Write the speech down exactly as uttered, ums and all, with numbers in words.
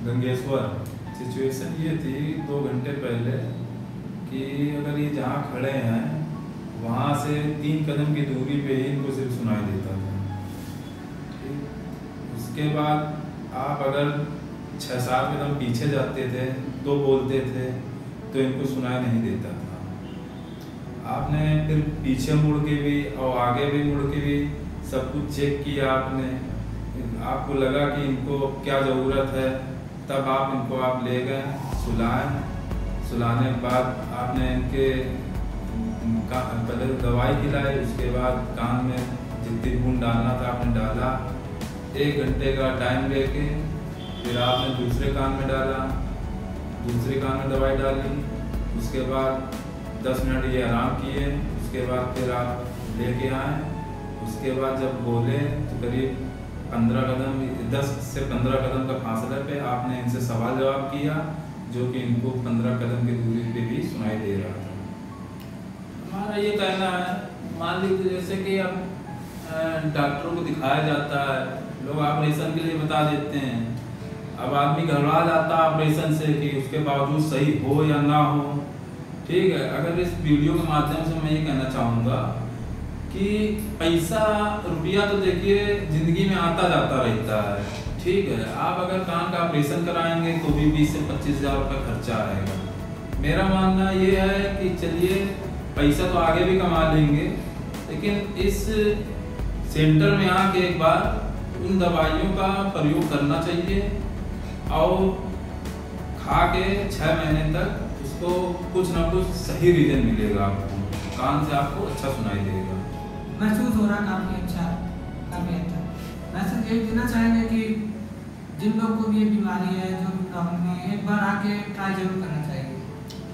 Gangeshwar. Situation ये थी दो घंटे पहले कि अगर ये जहाँ खड़े हैं वहाँ से तीन कदम की दूरी पे ही इनको सिर्फ सुनाई देता था। ठीक, उसके बाद आप अगर छः सात कदम पीछे जाते थे तो बोलते थे तो इनको सुनाई नहीं देता था। आपने फिर पीछे मुड़ के भी और आगे भी मुड़ के भी सब कुछ चेक किया आपने, आपको लगा कि इनको क्या ज़रूरत है, तब आप इनको आप ले गए सुलाएं। सुलाने के बाद आपने इनके पहले दवाई खिलाई, उसके बाद कान में जितनी बूंद डालना था आपने डाला। एक घंटे का टाइम लेके फिर आपने दूसरे कान में डाला, दूसरे कान में दवाई डाली। उसके बाद दस मिनट ये आराम किए, उसके बाद फिर आप लेके आए। उसके बाद जब बोले तो करीब पंद्रह कदम दस से पंद्रह कदम का फासले पे आपने इनसे सवाल जवाब किया, जो कि इनको पंद्रह कदम की दूरी पे भी सुनाई दे रहा था। हमारा ये कहना है, मान लीजिए जैसे कि अब डॉक्टरों को दिखाया जाता है, लोग ऑपरेशन के लिए बता देते हैं। अब आदमी घबरा जाता है ऑपरेशन से कि उसके बावजूद सही हो या ना हो। ठीक है, अगर इस वीडियो के माध्यम से मैं ये कहना चाहूँगा कि पैसा रुपया तो देखिए ज़िंदगी में आता जाता रहता है। ठीक है, आप अगर कान का ऑपरेशन कराएंगे तो भी बीस से पच्चीस हज़ार रुपये खर्चा आएगा। मेरा मानना ये है कि चलिए पैसा तो आगे भी कमा लेंगे, लेकिन इस सेंटर में आके एक बार उन दवाइयों का प्रयोग करना चाहिए और खा के छः महीने तक उसको कुछ ना कुछ सही रीजन मिलेगा, आपको कान से आपको अच्छा सुनाई देगा। महसूस हो रहा काफ़ी अच्छा, काफ़ी अच्छा। मैसेज ये देना चाहेंगे कि जिन लोग को भी ये बीमारी है, जो भी प्रॉब्लम है, एक बार आके ट्राई जरूर करना चाहिए।